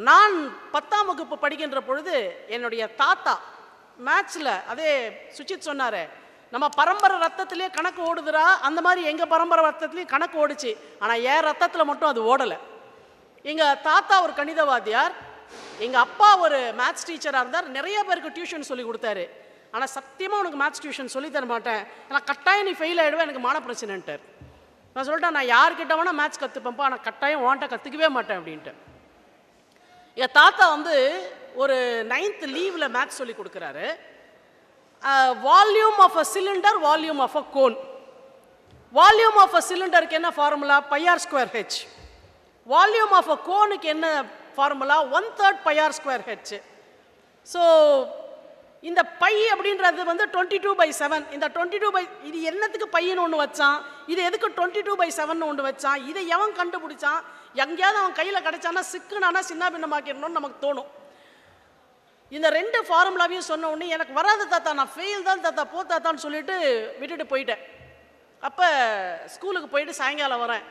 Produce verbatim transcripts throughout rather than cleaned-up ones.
நான் பத்தாம் வகுப்பு படிக்கின்ற பொழுது என்னுடைய தாத்தா மேத்ஸில் அதே சுச்சித் சொன்னார், நம்ம பரம்பரை ரத்தத்திலே கணக்கு ஓடுதுரா, அந்த மாதிரி எங்கள் பரம்பரை ரத்தத்துலேயும் கணக்கு ஓடுச்சு. ஆனால் என் ரத்தத்தில் மட்டும் அது ஓடலை. எங்கள் தாத்தா ஒரு கணிதவாதியார், எங்கள் அப்பா ஒரு மேத்ஸ் டீச்சராக இருந்தார். நிறைய பேருக்கு டியூஷன் சொல்லி கொடுத்தாரு. ஆனால் சத்தியமாக உனக்கு மேத்ஸ் டியூஷன் சொல்லி தர மாட்டேன், ஆனால் கட்டாயம் நீ ஃபெயில் ஆகிடுவேன், எனக்கு மான பிரச்சனைன்ட்டார். நான் சொல்லிட்டேன், நான் யார்கிட்ட வேணால் மேத்ஸ் கற்றுப்பேன்ப்பா, ஆனால் கட்டாயம் வாண்ட்டை கற்றுக்கவே மாட்டேன் அப்படின்ட்டு. எங்கள் தாத்தா வந்து ஒரு நைன்த் லீவில் மேத்ஸ் சொல்லி கொடுக்குறாரு. Volume of a cylinder, volume of a cone. Volume of a சிலிண்டருக்கு என்ன formula? Pi r square h. Volume of a கோனுக்கு என்ன formula? One third pi r square h. So இந்த பை அப்படின்றது வந்து டுவெண்ட்டி டூ பை செவன். இந்த டுவெண்ட்டி டூ பை இது என்னத்துக்கு பையன்னு ஒன்று வச்சான், இது எதுக்கு டுவெண்ட்டி டூ பை செவன் ஒன்று வச்சான், இதை எவன் கண்டுபிடிச்சான், எங்கேயாவது அவன் கையில் கிடைச்சானா சிக்குனானா சின்ன பின்னமாக்கிடணும்னு நமக்கு தோணும். இந்த ரெண்டு ஃபார்முலாவையும் சொன்ன உடனே எனக்கு வராது தாத்தா, நான் ஃபெயில் தான் தாத்தா, போ தாத்தான்னு சொல்லிட்டு விட்டுட்டு போயிட்டேன். அப்போ ஸ்கூலுக்கு போயிட்டு சாயங்காலம் வரேன்.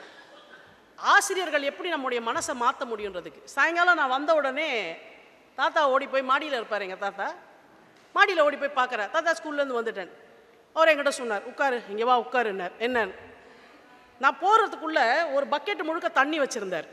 ஆசிரியர்கள் எப்படி நம்முடைய மனசை மாற்ற முடியுன்றதுக்கு, சாயங்காலம் நான் வந்த உடனே தாத்தா ஓடி போய் மாடியில் இருப்பார். எங்கள் தாத்தா மாடியில் ஓடி போய் பார்க்குறேன், தாத்தா ஸ்கூல்லேருந்து வந்துட்டேன். அவர் என்கிட்ட சொன்னார், உட்காரு, இங்கே வா உட்காருன்னார். என்னன்னு, நான் போகிறதுக்குள்ளே ஒரு பக்கெட் முழுக்க தண்ணி வச்சுருந்தார்.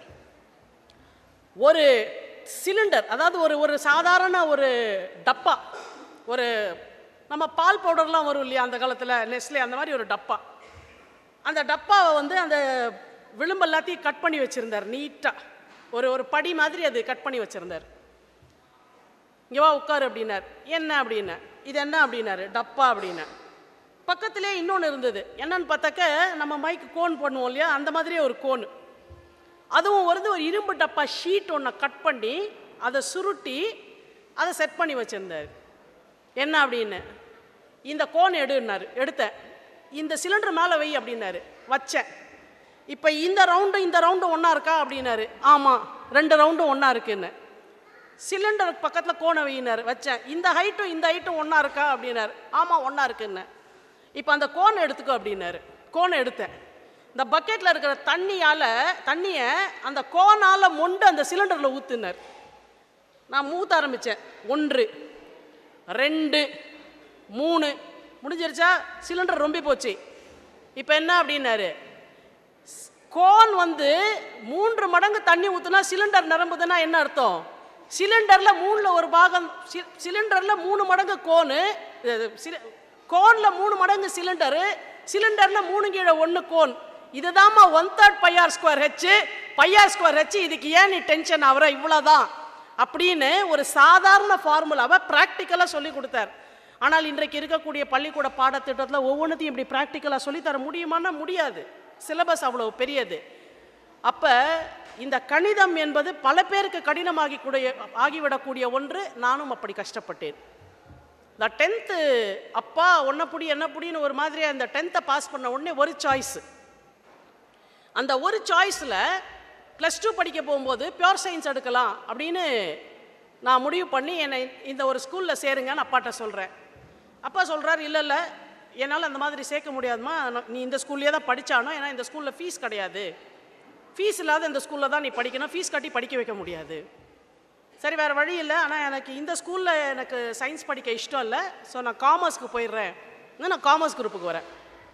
ஒரு சிலிண்டர், அதாவது ஒரு ஒரு சாதாரண ஒரு டப்பா, ஒரு நம்ம பால் பவுடர்லாம் வரும் இல்லையா அந்த காலத்தில், நெஸ்லே, அந்த மாதிரி ஒரு டப்பா. அந்த டப்பாவை வந்து அந்த விளிம்பு எல்லாத்தையும் கட் பண்ணி வச்சுருந்தார் நீட்டாக. ஒரு ஒரு படி மாதிரி அது கட் பண்ணி வச்சுருந்தார். இங்கே வா உட்காரு அப்படின்னார். என்ன அப்படின்னா, இது என்ன அப்படின்னாரு. டப்பா அப்படின்னா. பக்கத்திலே இன்னொன்று இருந்தது. என்னன்னு பார்த்தாக்க நம்ம மைக்கு கோன் பண்ணுவோம் இல்லையா, அந்த மாதிரியே ஒரு கோன். அதுவும் வந்து ஒரு இரும்பு டப்பா ஷீட் ஒன்று கட் பண்ணி அதை சுருட்டி அதை செட் பண்ணி வச்சுருந்தார். என்ன அப்படின்னு, இந்த கோன் எடுன்னாரு. எடுத்தேன். இந்த சிலிண்டர் மேலே வை அப்படின்னாரு. வச்சேன். இப்போ இந்த ரவுண்டும் இந்த ரவுண்டும் ஒன்றா இருக்கா அப்படின்னாரு. ஆமாம், ரெண்டு ரவுண்டும் ஒன்றா இருக்குன்னு. சிலிண்டருக்கு பக்கத்தில் கோனை வையினார். வச்சேன். இந்த ஹைட்டும் இந்த ஹைட்டும் ஒன்றா இருக்கா அப்படின்னாரு. ஆமாம், ஒன்றா இருக்குன்னு. இப்போ அந்த கோனை எடுத்துக்கோ அப்படின்னாரு. கோனை எடுத்தேன். இந்த பக்கெட்டில் இருக்கிற தண்ணியால் தண்ணியை அந்த கோனால் மொண்டு அந்த சிலிண்டரில் ஊற்றுனார். நான் ஊற்ற ஆரம்பித்தேன். ஒன்று, ரெண்டு, மூணு, முடிஞ்சிருச்சா? சிலிண்டர் ரொம்ப போச்சு. இப்போ என்ன அப்படின்னாரு, கோன் வந்து மூன்று மடங்கு தண்ணி ஊற்றுனா சிலிண்டர் நிரம்புதுன்னா என்ன அர்த்தம்? சிலிண்டரில் மூணில் ஒரு பாகம், சிலிண்டரில் மூணு மடங்கு கோனு, கோனில் மூணு மடங்கு சிலிண்டரு, சிலிண்டரில் மூணு கீழே ஒன்று கோன். இதுதாம்மா one third pi r square h. Pi r square h, இதுக்கு ஏன் நீ டென்ஷன் ஆகிற, இவ்வளோதான் அப்படின்னு ஒரு சாதாரண ஃபார்முலாவை ப்ராக்டிக்கலாக சொல்லி கொடுத்தார். ஆனால் இன்றைக்கு இருக்கக்கூடிய பள்ளிக்கூட பாடத்திட்டத்தில் ஒவ்வொன்றுத்தையும் இப்படி ப்ராக்டிக்கலாக சொல்லித்தர முடியுமான்னா முடியாது. சிலபஸ் அவ்வளோ பெரியது. அப்போ இந்த கணிதம் என்பது பல பேருக்கு கடினமாகி கூடிய ஆகிவிடக்கூடிய ஒன்று. நானும் அப்படி கஷ்டப்பட்டேன். இந்த டென்த்து அப்பா ஒன்றை புடி என்ன புடின்னு ஒரு மாதிரி அந்த டென்த்தை பாஸ் பண்ண உடனே ஒரு சாய்ஸ். அந்த ஒரு சாய்ஸில் ப்ளஸ் டூ படிக்க போகும்போது பியூர் சயின்ஸ் எடுக்கலாம் அப்படின்னு நான் முடிவு பண்ணி என்னை இந்த ஒரு ஸ்கூலில் சேருங்கன்னு அப்பாட்ட சொல்கிறேன். அப்பா சொல்கிறார், இல்லை இல்லை என்னால் அந்த மாதிரி சேர்க்க முடியாதுமா, நீ இந்த ஸ்கூல்லையே தான் படித்தானோ, ஏன்னா இந்த ஸ்கூலில் ஃபீஸ் கிடையாது, ஃபீஸ் இல்லாத இந்த ஸ்கூலில் தான் நீ படிக்கணும், ஃபீஸ் கட்டி படிக்க வைக்க முடியாது. சரி, வேறு வழி இல்லை, ஆனால் எனக்கு இந்த ஸ்கூலில் எனக்கு சயின்ஸ் படிக்க இஷ்டம் இல்லை, ஸோ நான் காமர்ஸ்க்கு போயிடுறேன். நான் காமர்ஸ் குரூப்புக்கு வரேன்.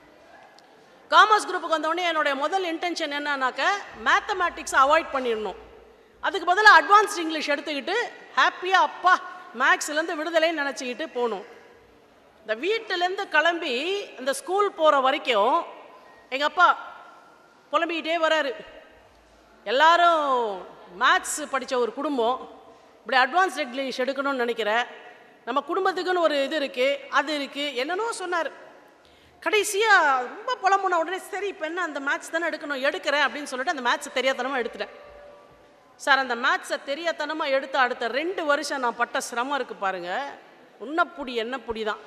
காமர்ஸ் குரூப்புக்கு வந்தோடனே என்னுடைய முதல் இன்டென்ஷன் என்னன்னாக்க மேத்தமேட்டிக்ஸை அவாய்ட் பண்ணிடணும். அதுக்கு பதிலாக அட்வான்ஸ்ட் இங்கிலீஷ் எடுத்துக்கிட்டு ஹாப்பியாக அப்பா மேக்ஸ்லேருந்து விடுதலைன்னு நினச்சிக்கிட்டு போகணும். இந்த வீட்டிலேருந்து கிளம்பி இந்த ஸ்கூல் போகிற வரைக்கும் எங்கள் அப்பா புலம்பிக்கிட்டே வராரு. எல்லாரும் மேத்ஸ் படித்த ஒரு குடும்பம், இப்படி அட்வான்ஸ்ட் இங்கிலீஷ் எடுக்கணும்னு நினைக்கிறேன், நம்ம குடும்பத்துக்குன்னு ஒரு இது இருக்குது, அது இருக்குது, என்னென்னோ சொன்னார். கடைசியாக ரொம்ப புலம்புன உடனே சரி இப்போ என்ன அந்த மேத்ஸ் தானே எடுக்கணும், எடுக்கிறேன் அப்படின்னு சொல்லிட்டு அந்த மேத்ஸை தெரியாதனமாக எடுத்துட்டேன். சார், அந்த மேத்ஸை தெரியாதனமாக எடுத்து அடுத்த ரெண்டு வருஷம் நான் பட்ட சிரமம் இருக்குது பாருங்கள். உன்னப்புடி என்ன புடி தான்.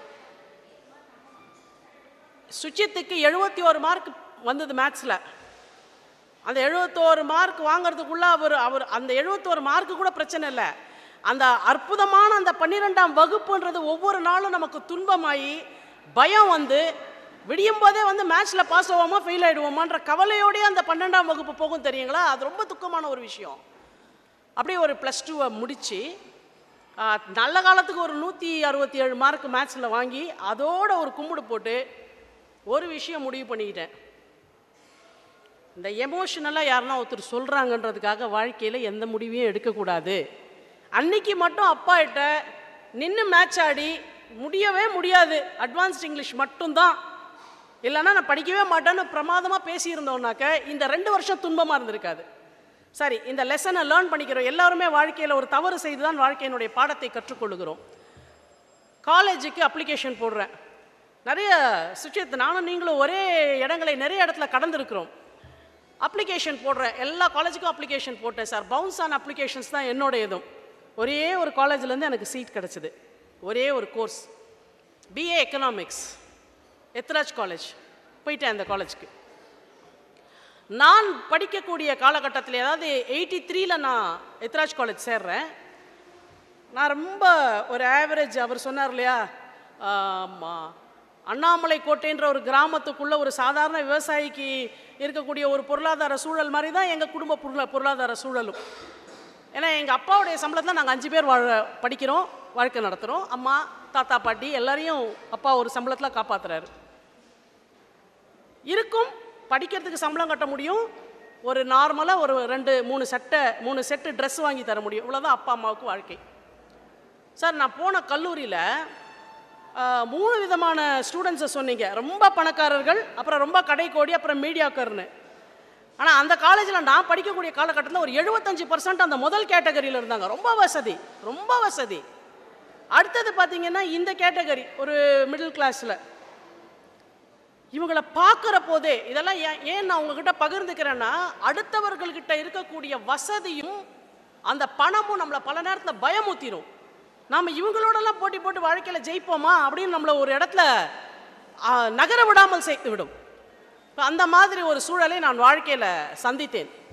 சுச்சித்துக்கு எழுபத்தி ஒரு மார்க் வந்தது மேத்ஸில். அந்த எழுபத்தோரு மார்க் வாங்கிறதுக்குள்ளே அவர் அவர் அந்த எழுபத்தோரு மார்க்கு கூட பிரச்சனை இல்லை, அந்த அற்புதமான அந்த பன்னிரெண்டாம் வகுப்புன்றது ஒவ்வொரு நாளும் நமக்கு துன்பமாகி பயம் வந்து விடியும் போதே வந்து மேட்ச்சில் பாஸ் ஆகாமா ஃபெயில் ஆகிடுவோமான்ற கவலையோடய அந்த பன்னெண்டாம் வகுப்பு போகும் தெரியுங்களா. அது ரொம்ப துக்கமான ஒரு விஷயம். அப்படியே ஒரு ப்ளஸ் டூவை முடித்து நல்ல காலத்துக்கு ஒரு நூற்றி அறுபத்தி ஏழு மார்க் மேத்ஸில் வாங்கி அதோட ஒரு கும்பிடு போட்டு ஒரு விஷயம் முடிவு பண்ணிக்கிட்டேன். இந்த எமோஷனலாக யாருன்னா ஒருத்தர் சொல்கிறாங்கன்றதுக்காக வாழ்க்கையில் எந்த முடிவையும் எடுக்கக்கூடாது. அன்னைக்கு மட்டும் அப்பா கிட்ட நின்று மேட்ச் ஆடி முடியவே முடியாது, அட்வான்ஸ்ட் இங்கிலீஷ் மட்டும்தான், இல்லைன்னா நான் படிக்கவே மாட்டேன்னு பிரமாதமாக பேசியிருந்தோம்னாக்க இந்த ரெண்டு வருஷம் துன்பமாக இருந்திருக்காது. சரி, இந்த லெசனை லேர்ன் பண்ணிக்கிறோம். எல்லாருமே வாழ்க்கையில் ஒரு தவறு செய்து தான் வாழ்க்கையினுடைய பாடத்தை கற்றுக்கொள்ளுகிறோம். காலேஜுக்கு அப்ளிகேஷன் போடுறேன். நிறைய சுச்சுவேஷத்தை நானும் நீங்களும் ஒரே இடங்களை நிறைய இடத்துல கடந்திருக்கிறோம். அப்ளிகேஷன் போடுறேன், எல்லா காலேஜுக்கும் அப்ளிகேஷன் போட்டேன் சார். பவுன்ஸ் ஆன அப்ளிகேஷன்ஸ் தான் என்னோட இதுவும். ஒரே ஒரு காலேஜ்லேருந்து எனக்கு சீட் கிடச்சிது, ஒரே ஒரு course, BA economics, Ethiraj college. போயிட்டேன் அந்த காலேஜுக்கு. நான் படிக்கக்கூடிய காலகட்டத்தில், அதாவது எயிட்டி த்ரீல நான் எத்ராஜ் காலேஜ் சேர்றேன். நான் ரொம்ப ஒரு ஆவரேஜ், அவர் சொன்னார் இல்லையா, அண்ணாமலை கோட்டைன்ற ஒரு கிராமத்துக்குள்ளே ஒரு சாதாரண விவசாயிக்கு இருக்கக்கூடிய ஒரு பொருளாதார சூழல் மாதிரி தான் எங்கள் குடும்ப பொருளா பொருளாதார சூழலும். ஏன்னா எங்கள் அப்பாவுடைய சம்பளத்தில் நாங்கள் அஞ்சு பேர் வாழ படிக்கிறோம், வாழ்க்கை நடத்துகிறோம். அம்மா, தாத்தா, பாட்டி எல்லாரையும் அப்பா ஒரு சம்பளத்தில் காப்பாற்றுறாரு. இருக்கும், படிக்கிறதுக்கு சம்பளம் கட்ட முடியும், ஒரு நார்மலாக ஒரு ரெண்டு மூணு சட்டை மூணு செட்டு ட்ரெஸ் வாங்கி தர முடியும். இவ்வளோதான் அப்பா அம்மாவுக்கு வாழ்க்கை. சார், நான் போன கல்லூரியில் மூணு விதமான ஸ்டூடெண்ட்ஸை சொன்னீங்க. ரொம்ப பணக்காரர்கள், அப்புறம் ரொம்ப கடைக்கோடி, அப்புறம் மீடியாக்கர்னு. ஆனால் அந்த காலேஜில் நான் படிக்கக்கூடிய காலகட்டத்தில் ஒரு எழுபத்தஞ்சு பர்சன்ட் அந்த முதல் கேட்டகரியில் இருந்தாங்க, ரொம்ப வசதி, ரொம்ப வசதி. அடுத்தது பார்த்தீங்கன்னா இந்த கேட்டகரி, ஒரு மிடில் கிளாஸில். இவங்களை பார்க்குற போதே இதெல்லாம் ஏன் ஏன் நான் உங்ககிட்ட பகிர்ந்துக்கிறேன்னா, அடுத்தவர்கள்கிட்ட இருக்கக்கூடிய வசதியும் அந்த பணமும் நம்மளை பல நேரத்தில் பயமுத்திரும். நாம் இவங்களோடலாம் போட்டி போட்டு வாழ்க்கையில் ஜெயிப்போமா அப்படின்னு நம்மளை ஒரு இடத்துல நகர விடாமல் செய்து விடும். அந்த மாதிரி ஒரு சூழலை நான் வாழ்க்கையில் சந்தித்தேன்.